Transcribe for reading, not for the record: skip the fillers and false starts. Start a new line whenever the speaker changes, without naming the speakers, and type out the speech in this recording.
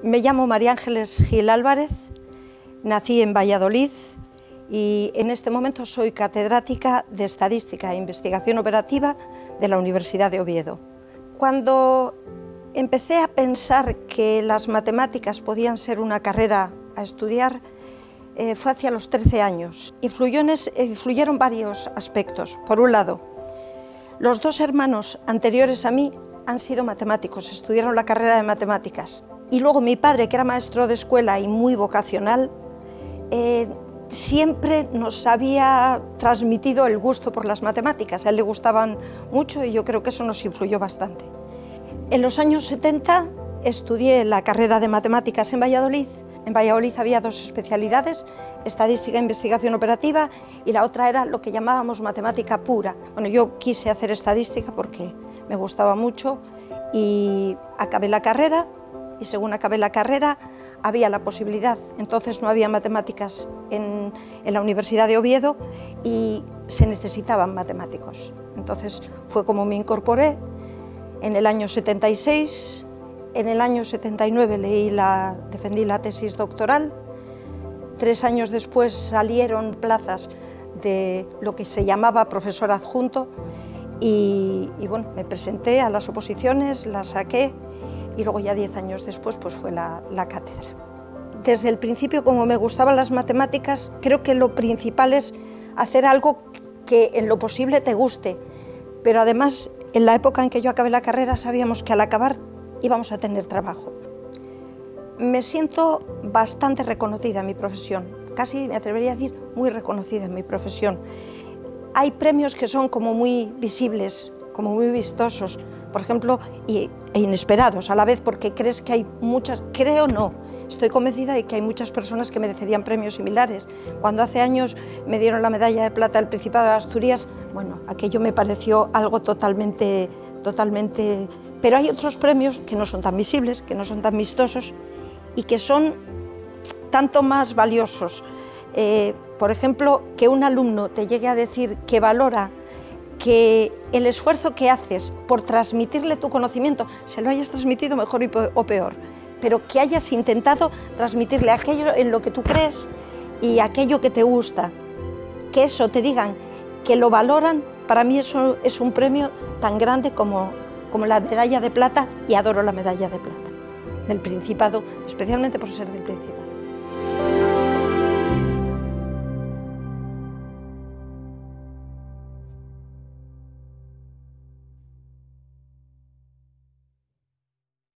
Me llamo María Ángeles Gil Álvarez, nací en Valladolid y en este momento soy catedrática de Estadística e Investigación Operativa de la Universidad de Oviedo. Cuando empecé a pensar que las matemáticas podían ser una carrera a estudiar, fue hacia los 13 años. Influyeron varios aspectos. Por un lado, los dos hermanos anteriores a mí han sido matemáticos, estudiaron la carrera de matemáticas. Y luego mi padre, que era maestro de escuela y muy vocacional, siempre nos había transmitido el gusto por las matemáticas. A él le gustaban mucho y yo creo que eso nos influyó bastante. En los años 70 estudié la carrera de matemáticas en Valladolid. En Valladolid había dos especialidades, Estadística e Investigación Operativa, y la otra era lo que llamábamos matemática pura. Bueno, yo quise hacer estadística porque me gustaba mucho y acabé la carrera, y según acabé la carrera había la posibilidad, entonces no había matemáticas en la Universidad de Oviedo y se necesitaban matemáticos. Entonces fue como me incorporé en el año 76, en el año 79 defendí la tesis doctoral, 3 años después salieron plazas de lo que se llamaba profesor adjunto y bueno, me presenté a las oposiciones, las saqué y luego ya 10 años después pues fue la cátedra. Desde el principio, como me gustaban las matemáticas, creo que lo principal es hacer algo que en lo posible te guste, pero además en la época en que yo acabé la carrera sabíamos que al acabar íbamos a tener trabajo. Me siento bastante reconocida en mi profesión, casi me atrevería a decir muy reconocida en mi profesión. Hay premios que son como muy visibles, como muy vistosos, por ejemplo, e inesperados a la vez, porque crees que hay muchas, creo no, estoy convencida de que hay muchas personas que merecerían premios similares. Cuando hace años me dieron la medalla de plata del Principado de Asturias, bueno, aquello me pareció algo totalmente... Pero hay otros premios que no son tan visibles, que no son tan vistosos y que son tanto más valiosos. Por ejemplo, que un alumno te llegue a decir que valora que el esfuerzo que haces por transmitirle tu conocimiento, se lo hayas transmitido mejor o peor, pero que hayas intentado transmitirle aquello en lo que tú crees y aquello que te gusta, que eso te digan que lo valoran, para mí eso es un premio tan grande como la medalla de plata, y adoro la medalla de plata del Principado, especialmente por ser del Principado.